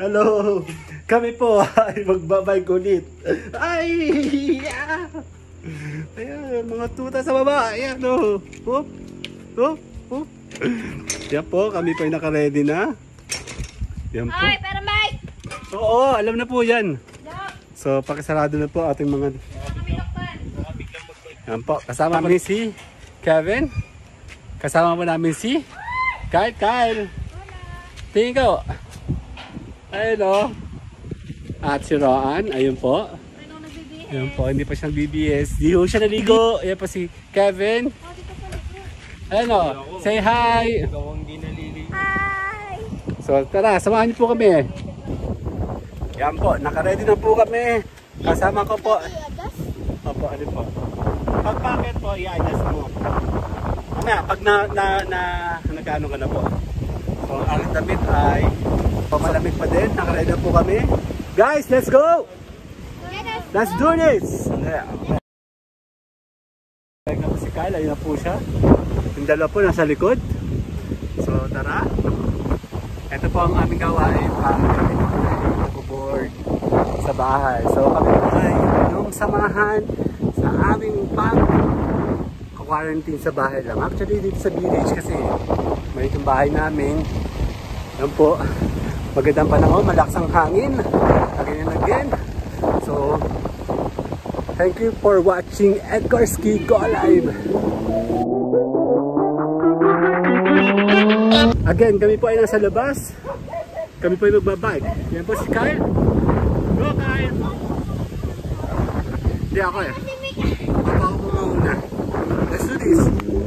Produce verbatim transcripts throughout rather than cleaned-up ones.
Hello! Kami po ay magbabike ulit. Ay! Yeah! Ayan, mga tuta sa baba. Ayan, oh. Hop! Hop! Hop! Yan po, kami po ay naka-ready na. Yan po. Ay, pero Mike! Oo, alam na po yan. So, pakisarado na po ating mga... Yan po, kasama po si Kevin. Kasama po namin si Kyle. Kyle! Tingin ko. Ayun o. At si Roan, ayun po. Ayun po, hindi pa siyang B B S. Di ho siya naligo. Ayun po si Kevin. Ayun o, say hi. Hi! So tara, samahan niyo po kami. Yan po, naka-ready na po kami. Kasama ko po. Opo, ano po. Pag bakit po, i-adjust mo. Na, pag na, na, na, nagkano ka na po. So ang damit ay pamalamig pa din. Naka-ready na po kami. Guys, let's go! Let's do this! Ayun na po si Kyle, ayun na po siya. Yung dalawa po nasa likod. So tara. Ito po ang aming gawain. Kami kami nag-board sa bahay. So kami po ay yung samahan sa aming pag-quarantine sa bahay lang. Actually dito sa village kasi may itong bahay namin. Yan po. Magandang panahon, malakas ang hangin. Again and again. So, thank you for watching Edgar's Ski Go Live. Again, kami po ay nasa labas. Kami po ay magbabike. Yan po si Kyle. Go Kyle! Hindi ako eh. Papa ako po mauna. Let's do this.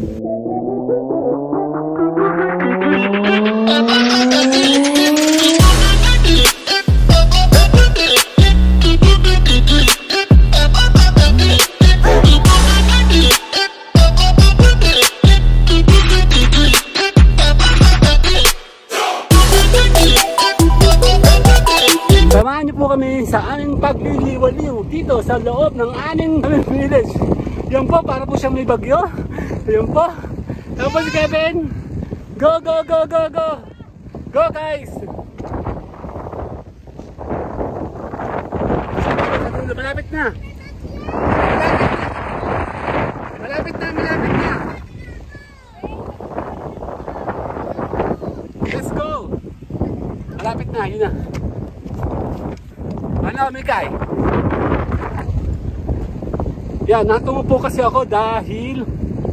Samahan niyo po kami sa aming pagliliwaliw dito sa loob ng aming village. Yan po, para po siyang may bagyo. Yan po. Yan po si Kevin. Go, go, go, go, go. Go guys. Malapit na. Malapit na, malapit na. Let's go. Malapit na, yun na. Ano, Mikay? Yan, natungo po kasi ako dahil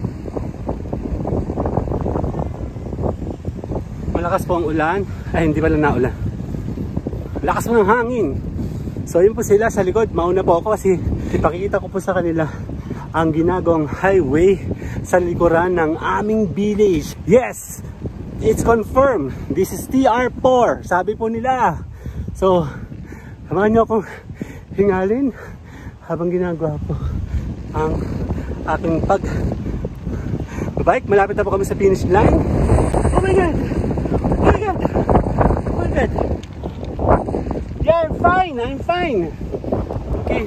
malakas po ang ulan. Ay, hindi pala naulan. Lakas po ng hangin. So, yun po sila sa likod. Mauna po ako kasi ipakikita ko po sa kanila ang ginagawang highway sa likuran ng aming village. Yes! It's confirmed. This is T R four. Sabi po nila. So, samahan nyo akong hingalin habang ginagawa po ang aking pag bike. Malapit na po kami sa finish line. Oh my god! Oh my god! Oh my god! Yeah, I'm fine! I'm fine! Okay.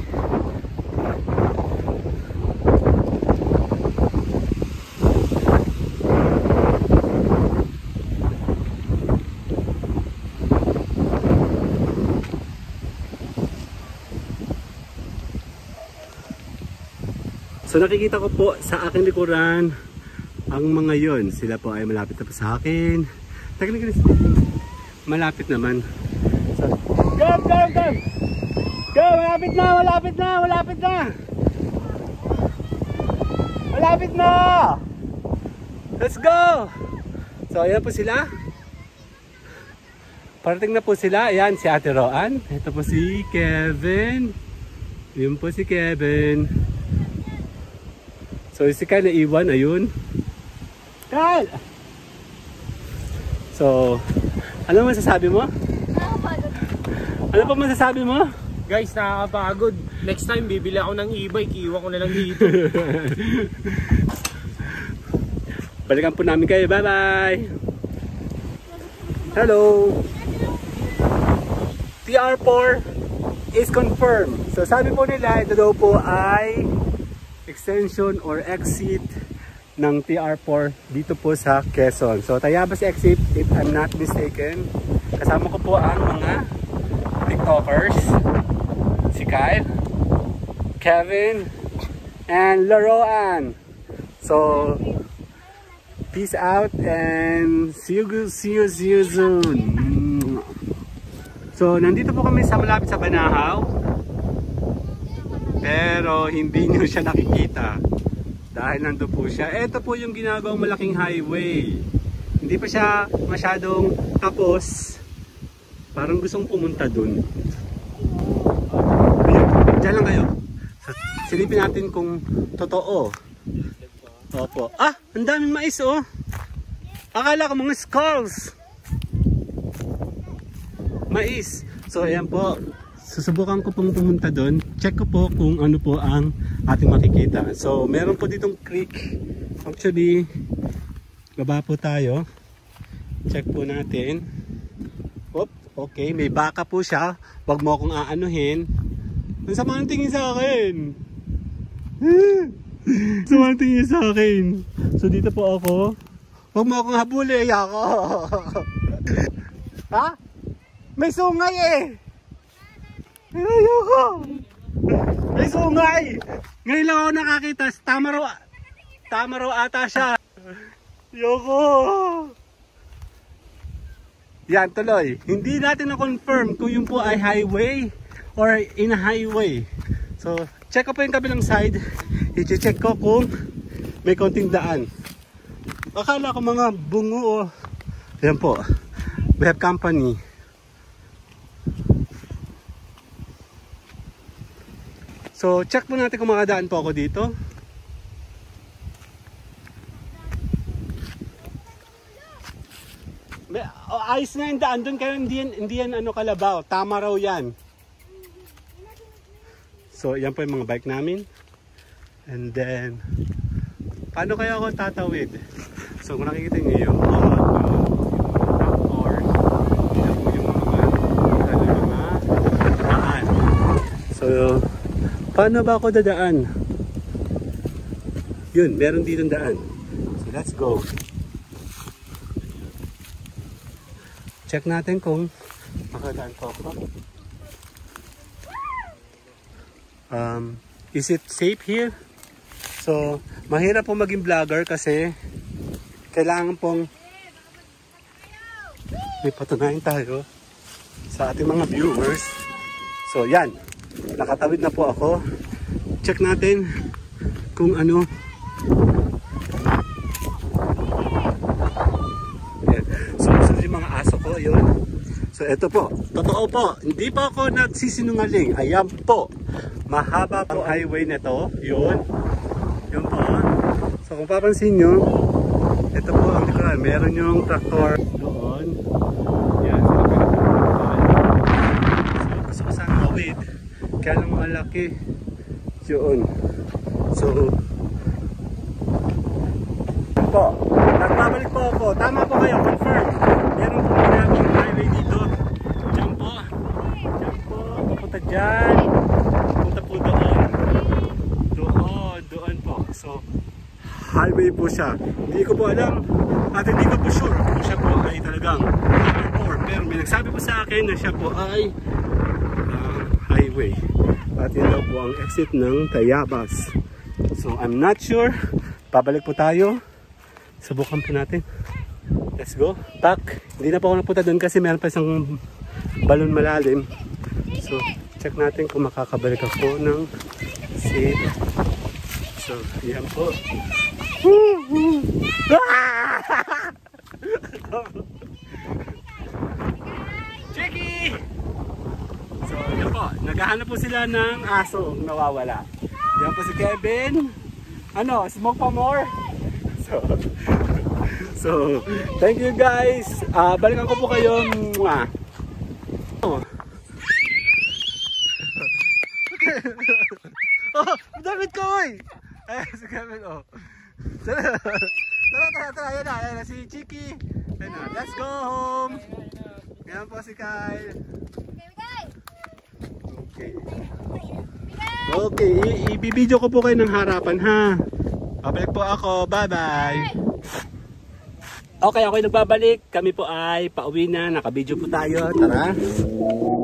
So nakikita ko po sa aking likuran ang mga yon. Sila po ay malapit na po sa akin. Malapit naman. So, go, go, go! Go! Malapit na! Malapit na! Malapit na! Malapit na! Let's go! So ayan po sila. Parating na po sila. Ayan si Ate Roan. Ito po si Kevin. Yun po si Kevin. So si Kyle na iwan, ayun. Kyle! So, ano masasabi mo? Nakakapagod. Ano pa masasabi mo? Guys, nakakapagod. Next time, bibili ako ng e-bike. Iwan ko na lang dito. Balikan po namin kayo. Bye-bye! Hello! T R four is confirmed. So sabi po nila, ito daw po ay extension or exit ng T R four dito po sa Quezon. So Tayabas exit, if I'm not mistaken. Kasama ko po ang mga TikTokers. Si Kyle, Kevin, and Laroan. So, peace out and see you, see you, see you soon. So, nandito po kami sa malapit sa Banahaw. Pero hindi nyo siya nakikita. Dahil nandun po siya. Ito po yung ginagawang malaking highway. Hindi pa siya masyadong tapos. Parang gustong pumunta dun. Diyan lang kayo. Silipin natin kung totoo. Opo. Ah! Ang daming mais oh! Akala ko mga skulls! Mais! So ayan po. Susubukan ko pong pumunta doon. Check ko po kung ano po ang ating makikita. So meron po ditong creek. Actually, baba po tayo. Check po natin. Oop, okay, may baka po siya. Huwag mo akong aanuhin. Ang sama ng tingin sa akin. Sama ng tingin sa akin. So dito po ako. Huwag mo akong habuli. Ako. Ha? May sungay eh. Ayoko. May sungay. Ngayon lang ako nakakita. Tama raw. Tama raw ata siya. Ayoko. Yan tuloy. Hindi natin na-confirm kung yun po ay highway or in a highway. So, check ko po yung kabilang side. I-check ko kung may konting daan. Akala ko mga bungo. Ayan po. We have company. So, check po natin kung makadaan po ako dito. May, oh, ayos na yung daan doon. Kaya hindi yan, hindi yan ano, kalabaw. Tama raw yan. So, yan po yung mga bike namin. And then, paano kaya ako tatawid? So, kung nakikita nyo yung mga or yan po yung mga mga daan. So, paano ba ako dadaan? Yun, meron dito daan. So, let's go. Check natin kung makadaan po ako. Um, is it safe here? So, mahirap po maging vlogger kasi kailangan pong may patunayan tayo sa ating mga viewers. So, yan. Nakatawid na po ako. Check natin kung ano. Yan. So, so yung mga aso ko, yun. So, ito po. Totoo po. Hindi pa ako nagsisinungaling. Ayan po. Mahaba po ang highway nito. Yun. Yun po. So, kung papansin nyo, ito po ang likuran. Meron yung traktor doon. Yan. So, gusto ko sana tawid. Kaya lang malaki. Yun. So, yun po. Nagbabalik po ako. Tama po kayo. Confirm. Meron po ginagawang highway dito. Diyan po. Diyan po. Papunta dyan. Papunta po doon. Doon. Doon po. So, highway po siya. Hindi ko po alam. At hindi ko po sure kung siya po ay talagang or pero may nagsabi po sa akin na siya po ay uh, highway. At yun daw po ang exit ng Tayabas. So, I'm not sure. Pabalik po tayo. Subukan po natin. Let's go. Back. Hindi na po ako napunta doon kasi meron pa isang balon malalim. So, check natin kung makakabalik ako ng seat. So, yan po. Checky! So, yan po. Naghahanap po sila ng aso nawawala. Yan po si Kevin. Ano? Smoke pa more? So, so thank you guys. Uh, balikan ko po kayo. Mwah. Oh. Oh, David ko oy. Eh, si Kevin oh. Tara, tara, tara, tara. Yan na, yan na si Chiki. Yan na. Let's go home. Yan po si Kyle. Okay. Okay, i-video ko po kayo ng harapan ha. Babalik po ako. Bye-bye. Okay, ako ay nagbabalik. Kami po ay pauwi na. Naka-video po tayo. Tara.